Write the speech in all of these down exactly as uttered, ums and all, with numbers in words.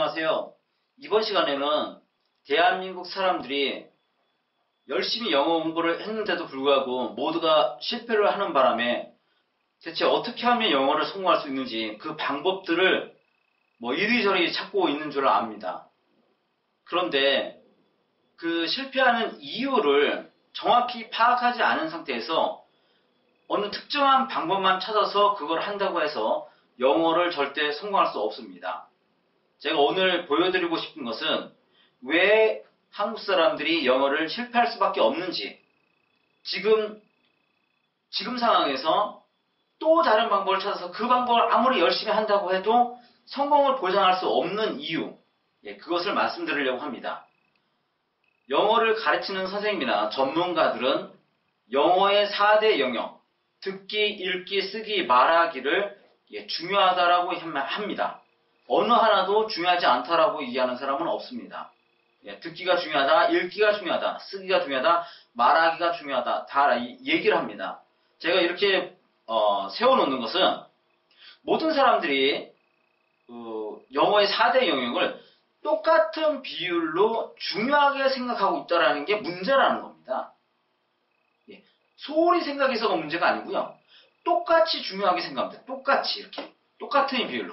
안녕하세요. 이번 시간에는 대한민국 사람들이 열심히 영어 공부를 했는데도 불구하고 모두가 실패를 하는 바람에 대체 어떻게 하면 영어를 성공할 수 있는지 그 방법들을 뭐 이리저리 찾고 있는 줄 압니다. 그런데 그 실패하는 이유를 정확히 파악하지 않은 상태에서 어느 특정한 방법만 찾아서 그걸 한다고 해서 영어를 절대 성공할 수 없습니다. 제가 오늘 보여드리고 싶은 것은 왜 한국 사람들이 영어를 실패할 수밖에 없는지, 지금, 지금 상황에서 또 다른 방법을 찾아서 그 방법을 아무리 열심히 한다고 해도 성공을 보장할 수 없는 이유, 예, 그것을 말씀드리려고 합니다. 영어를 가르치는 선생님이나 전문가들은 영어의 사 대 영역, 듣기, 읽기, 쓰기, 말하기를 예, 중요하다라고 합니다. 어느 하나도 중요하지 않다라고 얘기하는 사람은 없습니다. 예, 듣기가 중요하다, 읽기가 중요하다, 쓰기가 중요하다, 말하기가 중요하다, 다 얘기를 합니다. 제가 이렇게 어, 세워놓는 것은 모든 사람들이 어, 영어의 사 대 영역을 똑같은 비율로 중요하게 생각하고 있다는 게 문제라는 겁니다. 예, 소홀히 생각해서가 문제가 아니고요. 똑같이 중요하게 생각합니다. 똑같이 이렇게 똑같은 비율로.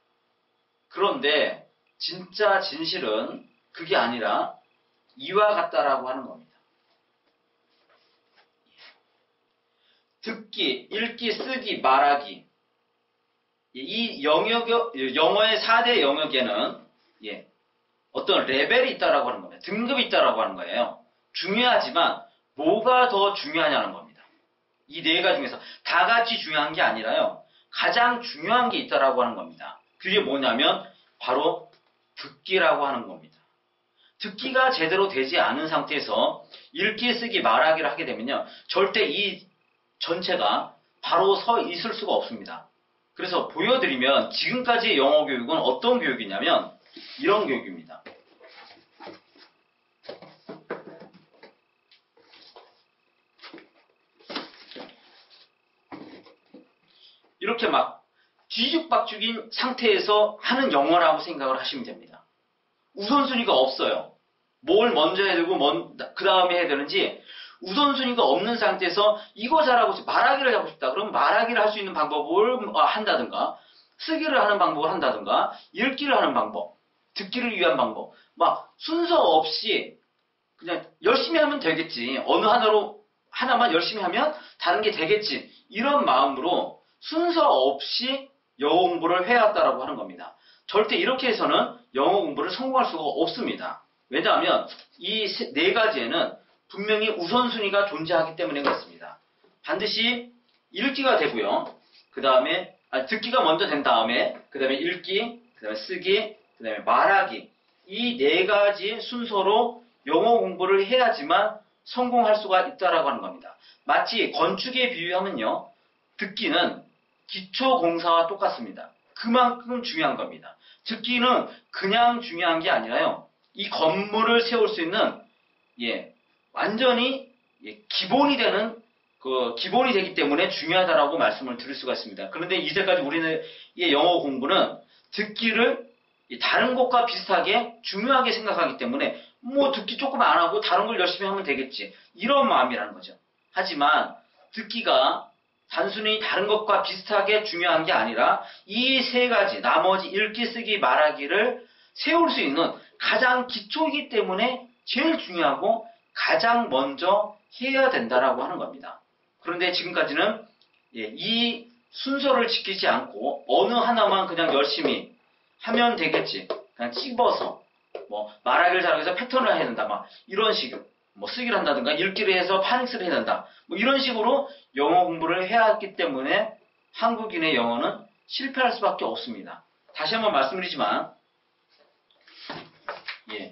그런데 진짜 진실은 그게 아니라 이와 같다라고 하는 겁니다. 듣기, 읽기, 쓰기, 말하기. 이 영역, 영어의 사 대 영역에는 예, 어떤 레벨이 있다라고 하는 겁니다. 등급이 있다라고 하는 거예요. 중요하지만 뭐가 더 중요하냐는 겁니다. 이 네 가지 중에서 다 같이 중요한 게 아니라요. 가장 중요한 게 있다라고 하는 겁니다. 그게 뭐냐면 바로 듣기라고 하는 겁니다. 듣기가 제대로 되지 않은 상태에서 읽기, 쓰기, 말하기를 하게 되면요. 절대 이 전체가 바로 서 있을 수가 없습니다. 그래서 보여드리면 지금까지의 영어 교육은 어떤 교육이냐면 이런 교육입니다. 이렇게 막 뒤죽박죽인 상태에서 하는 영어라고 생각을 하시면 됩니다. 우선순위가 없어요. 뭘 먼저 해야 되고 그 다음에 해야 되는지 우선순위가 없는 상태에서 이거 잘하고 싶다, 말하기를 하고 싶다. 그럼 말하기를 할 수 있는 방법을 한다든가, 쓰기를 하는 방법을 한다든가, 읽기를 하는 방법, 듣기를 위한 방법, 막 순서 없이 그냥 열심히 하면 되겠지. 어느 하나로 하나만 열심히 하면 다른 게 되겠지. 이런 마음으로 순서 없이 영어 공부를 해왔다라고 하는 겁니다. 절대 이렇게 해서는 영어 공부를 성공할 수가 없습니다. 왜냐하면 이 네 가지에는 분명히 우선순위가 존재하기 때문에 그렇습니다. 반드시 읽기가 되고요. 그 다음에 아, 듣기가 먼저 된 다음에 그 다음에 읽기, 그 다음에 쓰기, 그 다음에 말하기, 이 네 가지 순서로 영어 공부를 해야지만 성공할 수가 있다라고 하는 겁니다. 마치 건축에 비유하면요. 듣기는 기초공사와 똑같습니다. 그만큼 중요한 겁니다. 듣기는 그냥 중요한 게 아니라요. 이 건물을 세울 수 있는 예, 완전히 예, 기본이 되는 그 기본이 되기 때문에 중요하다라고 말씀을 드릴 수가 있습니다. 그런데 이제까지 우리는 이 영어 공부는 듣기를 다른 것과 비슷하게 중요하게 생각하기 때문에 뭐 듣기 조금 안 하고 다른 걸 열심히 하면 되겠지. 이런 마음이라는 거죠. 하지만 듣기가 단순히 다른 것과 비슷하게 중요한 게 아니라 이 세 가지 나머지 읽기, 쓰기, 말하기를 세울 수 있는 가장 기초이기 때문에 제일 중요하고 가장 먼저 해야 된다라고 하는 겁니다. 그런데 지금까지는 예, 이 순서를 지키지 않고 어느 하나만 그냥 열심히 하면 되겠지. 그냥 찝어서 뭐 말하기를 잘하기 위해서 패턴을 해야 된다. 막 이런 식으로 뭐 쓰기를 한다든가 읽기를 해서 파닉스를 해야 된다. 뭐 이런 식으로 영어 공부를 해야 했기 때문에 한국인의 영어는 실패할 수밖에 없습니다. 다시 한번 말씀드리지만 예.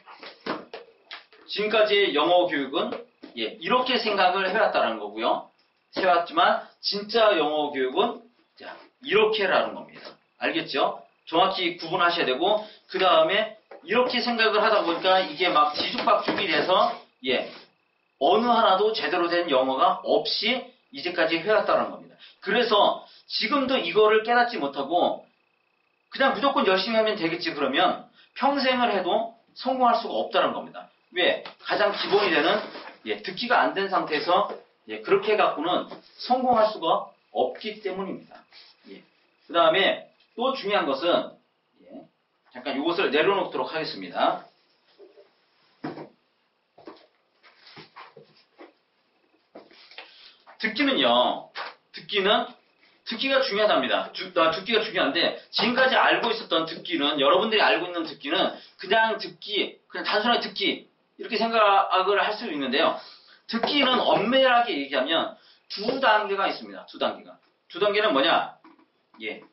지금까지의 영어 교육은 예, 이렇게 생각을 해왔다는 거고요. 해왔지만 진짜 영어 교육은 자, 이렇게라는 겁니다. 알겠죠? 정확히 구분하셔야 되고 그 다음에 이렇게 생각을 하다 보니까 이게 막 뒤죽박죽이 돼서 예, 어느 하나도 제대로 된 영어가 없이 이제까지 해왔다는 겁니다. 그래서 지금도 이거를 깨닫지 못하고 그냥 무조건 열심히 하면 되겠지 그러면 평생을 해도 성공할 수가 없다는 겁니다. 왜? 가장 기본이 되는 예, 듣기가 안 된 상태에서 예, 그렇게 해갖고는 성공할 수가 없기 때문입니다. 예. 그 다음에 또 중요한 것은 예, 잠깐 이것을 내려놓도록 하겠습니다. 듣기는요. 듣기는 듣기가 중요하답니다. 주, 아, 듣기가 중요한데 지금까지 알고 있었던 듣기는 여러분들이 알고 있는 듣기는 그냥 듣기, 그냥 단순하게 듣기 이렇게 생각을 할 수 있는데요. 듣기는 엄밀하게 얘기하면 두 단계가 있습니다. 두 단계가. 두 단계는 뭐냐? 예.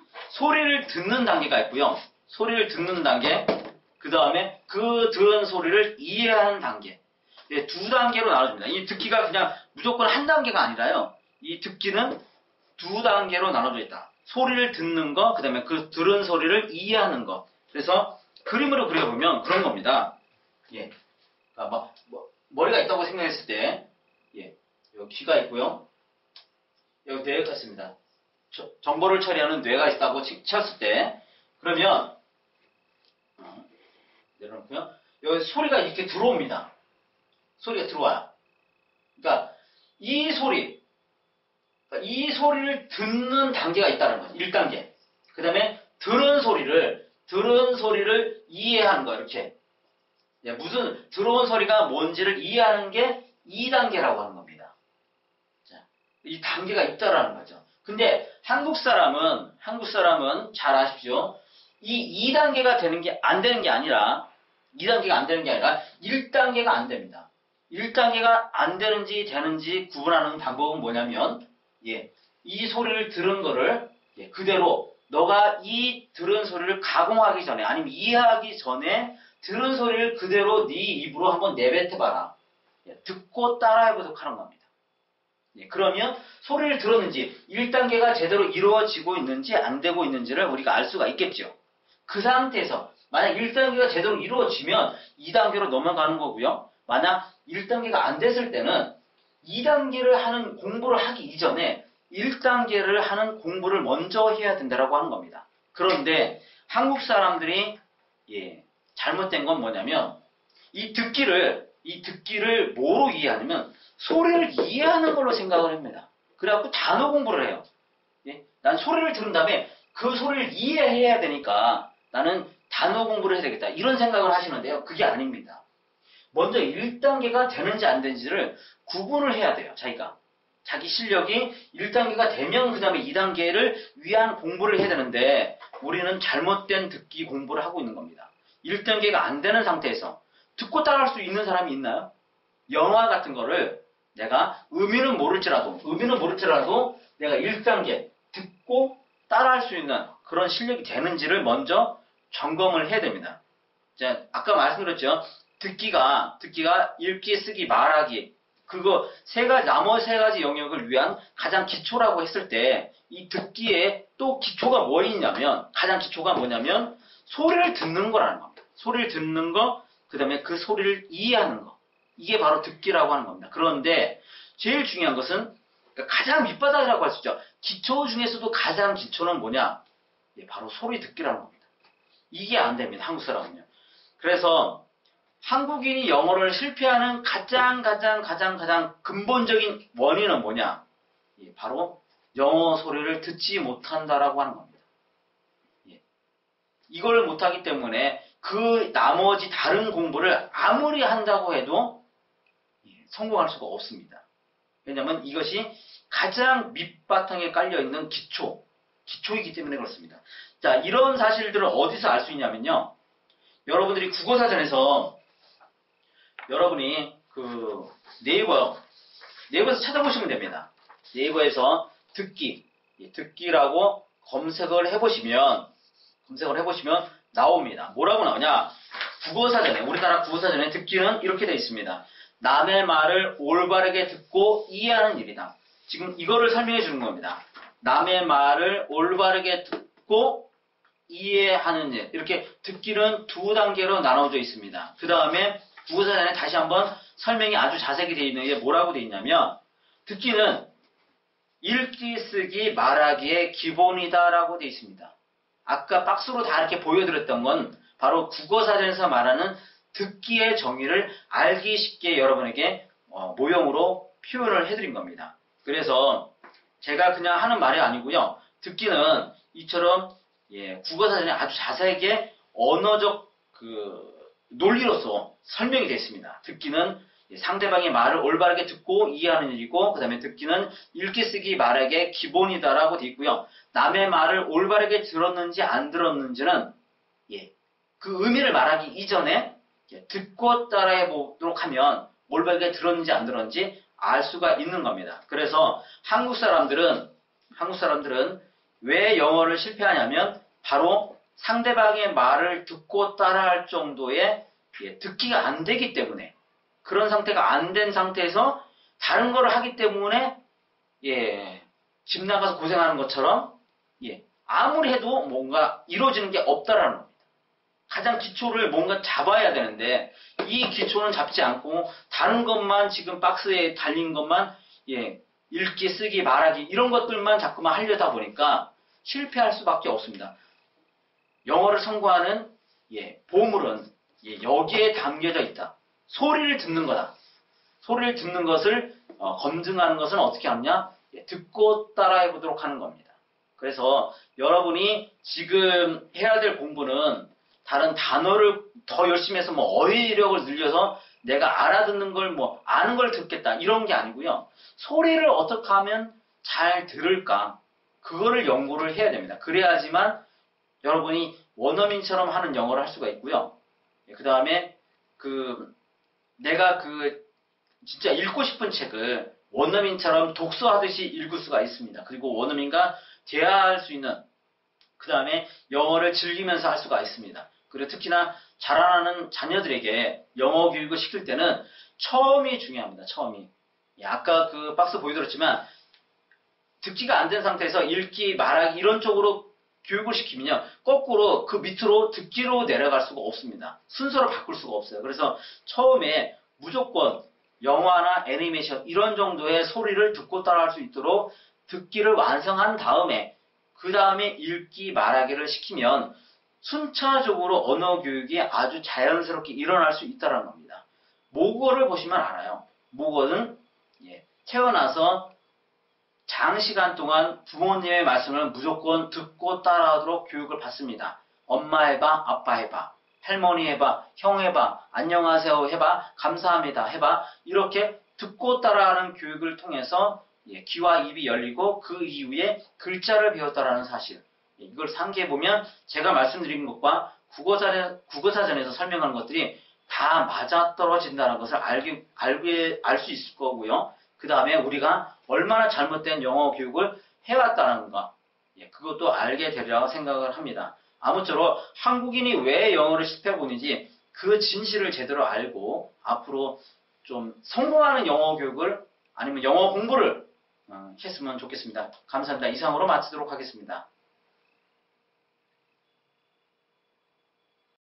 소리를 듣는 단계가 있고요. 소리를 듣는 단계, 그 다음에 그 들은 소리를 이해하는 단계. 예, 두 단계로 나눠집니다. 이 듣기가 그냥 무조건 한 단계가 아니라요. 이 듣기는 두 단계로 나눠져 있다. 소리를 듣는 거, 그 다음에 그 들은 소리를 이해하는 거. 그래서 그림으로 그려보면 그런 겁니다. 예. 아, 뭐, 뭐, 머리가 있다고 생각했을 때, 예. 여기 귀가 있고요. 여기 뇌가 있습니다. 저, 정보를 처리하는 뇌가 있다고 쳤을 때, 그러면, 어, 내려놓고요. 여기 소리가 이렇게 들어옵니다. 소리가 들어와요. 그러니까, 이 소리, 그러니까 이 소리를 듣는 단계가 있다는 거죠. 일 단계. 그 다음에, 들은 소리를, 들은 소리를 이해하는 거, 이렇게. 예, 무슨, 들어온 소리가 뭔지를 이해하는 게 이 단계라고 하는 겁니다. 자, 이 단계가 있다라는 거죠. 근데, 한국 사람은, 한국 사람은 잘 아십시오. 이 이 단계가 되는 게, 안 되는 게 아니라, 이 단계가 안 되는 게 아니라, 일 단계가 안 됩니다. 일 단계가 안 되는지 되는지 구분하는 방법은 뭐냐면, 예, 이 소리를 들은 거를, 예, 그대로, 너가 이 들은 소리를 가공하기 전에, 아니면 이해하기 전에, 들은 소리를 그대로 네 입으로 한번 내뱉어봐라. 예, 듣고 따라해보도록 하는 겁니다. 예, 그러면 소리를 들었는지 일 단계가 제대로 이루어지고 있는지 안 되고 있는지를 우리가 알 수가 있겠죠. 그 상태에서 만약 일 단계가 제대로 이루어지면 이 단계로 넘어가는 거고요. 만약 일 단계가 안 됐을 때는 이 단계를 하는 공부를 하기 이전에 일 단계를 하는 공부를 먼저 해야 된다고 하는 겁니다. 그런데 한국 사람들이 예, 잘못된 건 뭐냐면 이 듣기를 이 듣기를 뭐로 이해하냐면 소리를 이해하는 걸로 생각을 합니다. 그래갖고 단어 공부를 해요. 예? 난 소리를 들은 다음에 그 소리를 이해해야 되니까 나는 단어 공부를 해야 되겠다. 이런 생각을 하시는데요. 그게 아닙니다. 먼저 일 단계가 되는지 안 되는지를 구분을 해야 돼요. 자기가. 자기 실력이 일 단계가 되면 그 다음에 이 단계를 위한 공부를 해야 되는데 우리는 잘못된 듣기 공부를 하고 있는 겁니다. 일 단계가 안 되는 상태에서 듣고 따라할 수 있는 사람이 있나요? 영화 같은 거를 내가 의미는 모를지라도 의미는 모를지라도 내가 일 단계 듣고 따라할 수 있는 그런 실력이 되는지를 먼저 점검을 해야 됩니다. 자, 아까 말씀드렸죠. 듣기가 듣기가 읽기, 쓰기, 말하기 그거 세 가지 나머지 세 가지 영역을 위한 가장 기초라고 했을 때 이 듣기에 또 기초가 뭐 있냐면 가장 기초가 뭐냐면 소리를 듣는 거라는 겁니다. 소리를 듣는 거, 그 다음에 그 소리를 이해하는 거. 이게 바로 듣기라고 하는 겁니다. 그런데 제일 중요한 것은 가장 밑바닥이라고 할 수 있죠. 기초 중에서도 가장 기초는 뭐냐? 예, 바로 소리 듣기라는 겁니다. 이게 안 됩니다. 한국 사람은요. 그래서 한국인이 영어를 실패하는 가장 가장 가장 가장 근본적인 원인은 뭐냐? 예, 바로 영어 소리를 듣지 못한다라고 하는 겁니다. 예. 이걸 못하기 때문에 그 나머지 다른 공부를 아무리 한다고 해도 예, 성공할 수가 없습니다. 왜냐하면 이것이 가장 밑바탕에 깔려있는 기초, 기초이기 때문에 그렇습니다. 자, 이런 사실들을 어디서 알 수 있냐면요. 여러분들이 국어사전에서 여러분이 그 네이버, 네이버에서 찾아보시면 됩니다. 네이버에서 듣기, 듣기라고 검색을 해보시면, 검색을 해보시면 나옵니다. 뭐라고 나오냐? 국어사전에, 우리나라 국어사전에 듣기는 이렇게 되어 있습니다. 남의 말을 올바르게 듣고 이해하는 일이다. 지금 이거를 설명해 주는 겁니다. 남의 말을 올바르게 듣고 이해하는 일. 이렇게 듣기는 두 단계로 나눠져 있습니다. 그 다음에 국어사전에 다시 한번 설명이 아주 자세히 되어 있는 게 뭐라고 되어 있냐면 듣기는 읽기, 쓰기, 말하기의 기본이다라고 되어 있습니다. 아까 박스로 다 이렇게 보여드렸던 건 바로 국어사전에서 말하는 듣기의 정의를 알기 쉽게 여러분에게 어, 모형으로 표현을 해드린 겁니다. 그래서 제가 그냥 하는 말이 아니고요. 듣기는 이처럼 예, 국어사전에 아주 자세하게 언어적 그 논리로서 설명이 되어 있습니다. 듣기는 상대방의 말을 올바르게 듣고 이해하는 일이고, 그 다음에 듣기는 읽기 쓰기 말하기의 기본이다라고 되어 있고요. 남의 말을 올바르게 들었는지 안 들었는지는 예, 그 의미를 말하기 이전에 예, 듣고 따라해 보도록 하면 올바르게 들었는지 안 들었는지 알 수가 있는 겁니다. 그래서 한국 사람들은 한국 사람들은 왜 영어를 실패하냐면 바로 상대방의 말을 듣고 따라할 정도의 예, 듣기가 안 되기 때문에, 그런 상태가 안 된 상태에서 다른 거를 하기 때문에 예, 집 나가서 고생하는 것처럼 예, 아무리 해도 뭔가 이루어지는 게 없다라는 겁니다. 가장 기초를 뭔가 잡아야 되는데 이 기초는 잡지 않고 다른 것만, 지금 박스에 달린 것만 예, 읽기, 쓰기, 말하기 이런 것들만 자꾸만 하려다 보니까 실패할 수밖에 없습니다. 영어를 성공하는 예, 보물은 예, 여기에 담겨져 있다. 소리를 듣는 거다. 소리를 듣는 것을 어, 검증하는 것은 어떻게 하느냐? 예, 듣고 따라해 보도록 하는 겁니다. 그래서 여러분이 지금 해야 될 공부는 다른 단어를 더 열심히 해서 뭐 어휘력을 늘려서 내가 알아듣는 걸 뭐 아는 걸 듣겠다 이런 게 아니고요. 소리를 어떻게 하면 잘 들을까? 그거를 연구를 해야 됩니다. 그래야지만 여러분이 원어민처럼 하는 영어를 할 수가 있고요. 그 다음에 그 내가 그 진짜 읽고 싶은 책을 원어민처럼 독서하듯이 읽을 수가 있습니다. 그리고 원어민과 대화할 수 있는, 그 다음에 영어를 즐기면서 할 수가 있습니다. 그리고 특히나 자라나는 자녀들에게 영어 교육을 시킬 때는 처음이 중요합니다. 처음이. 아까 그 박스 보여드렸지만 듣기가 안 된 상태에서 읽기, 말하기 이런 쪽으로 교육을 시키면요, 거꾸로 그 밑으로 듣기로 내려갈 수가 없습니다. 순서를 바꿀 수가 없어요. 그래서 처음에 무조건 영화나 애니메이션 이런 정도의 소리를 듣고 따라할 수 있도록 듣기를 완성한 다음에 그 다음에 읽기, 말하기를 시키면 순차적으로 언어 교육이 아주 자연스럽게 일어날 수 있다는 겁니다. 모국어를 보시면 알아요. 모국어는 예, 태어나서 장시간 동안 부모님의 말씀을 무조건 듣고 따라하도록 교육을 받습니다. 엄마 해봐, 아빠 해봐, 할머니 해봐, 형 해봐, 안녕하세요 해봐, 감사합니다 해봐, 이렇게 듣고 따라하는 교육을 통해서 예, 귀와 입이 열리고 그 이후에 글자를 배웠다라는 사실, 예, 이걸 상기해보면 제가 말씀드린 것과 국어사전, 국어사전에서 설명하는 것들이 다 맞아떨어진다는 것을 알게, 알게, 알 수 있을 거고요. 그 다음에 우리가 얼마나 잘못된 영어 교육을 해왔다는 것, 예, 그것도 알게 되리라고 생각을 합니다. 아무쪼록 한국인이 왜 영어를 실패해보는지 그 진실을 제대로 알고 앞으로 좀 성공하는 영어 교육을, 아니면 영어 공부를 어, 했으면 좋겠습니다. 감사합니다. 이상으로 마치도록 하겠습니다.